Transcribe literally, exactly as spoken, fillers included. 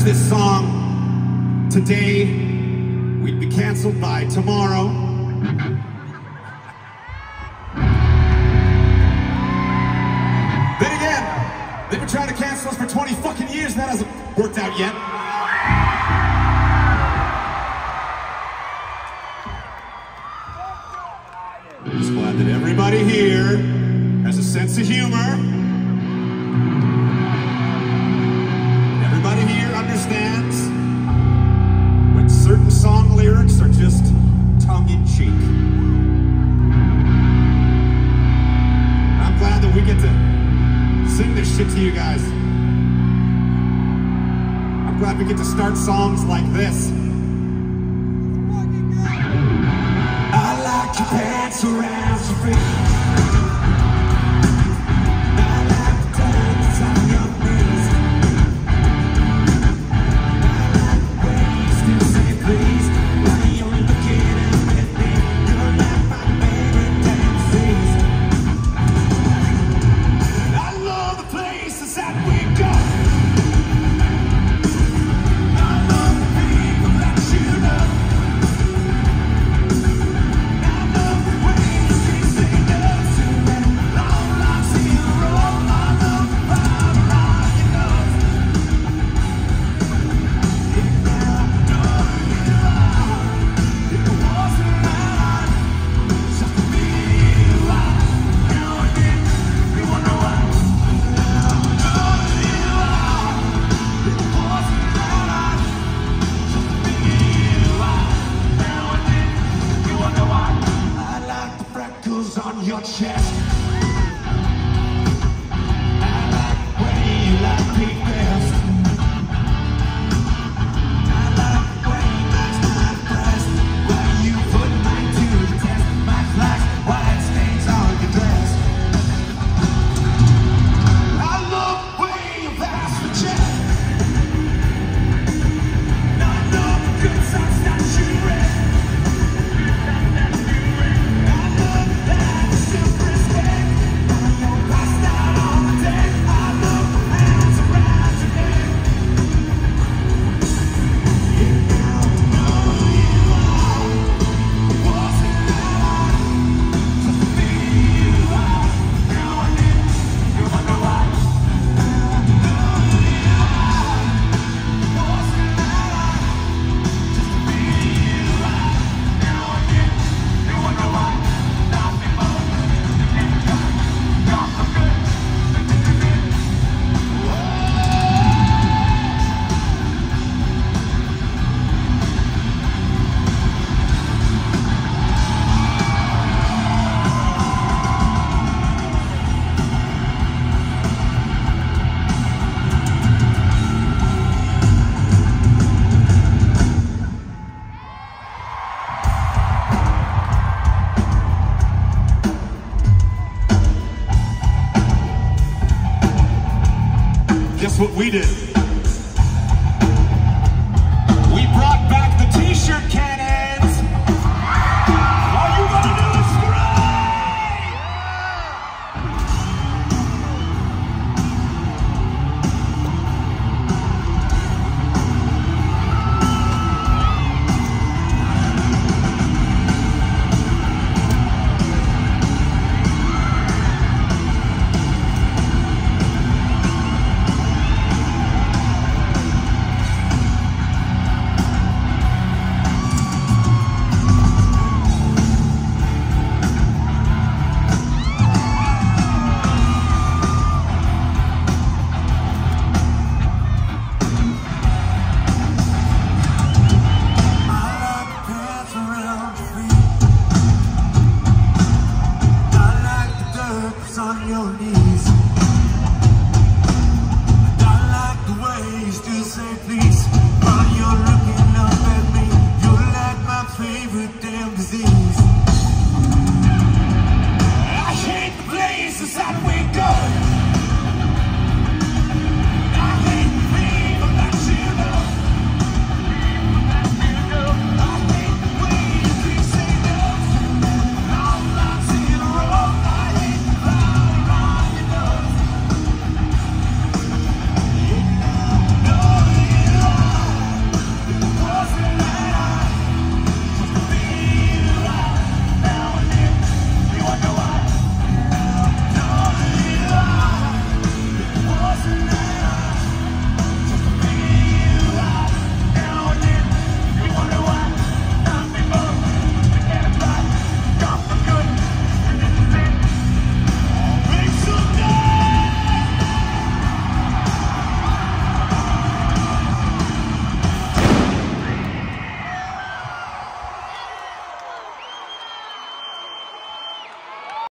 this song today, we'd be canceled by tomorrow. Then again, they've been trying to cancel us for twenty fucking years, and that hasn't worked out yet. I'm just glad that everybody here has a sense of humor. Everybody here understands when certain song lyrics are just tongue-in-cheek. I'm glad that we get to sing this shit to you guys. I'm glad we get to start songs like this. I like your pants around your feet. I like the diamonds on your knees. I like the way you still say please. Why you only looking at me? You're like my baby daisies. I love the places that we go. I love the people that you know. On your chest. I like the way you like me best. I like the way you match my breast. Why you put mine to the test. My flash, white stains on your dress. I love the way you pass the check. I love the good songs that you read. Guess what we did?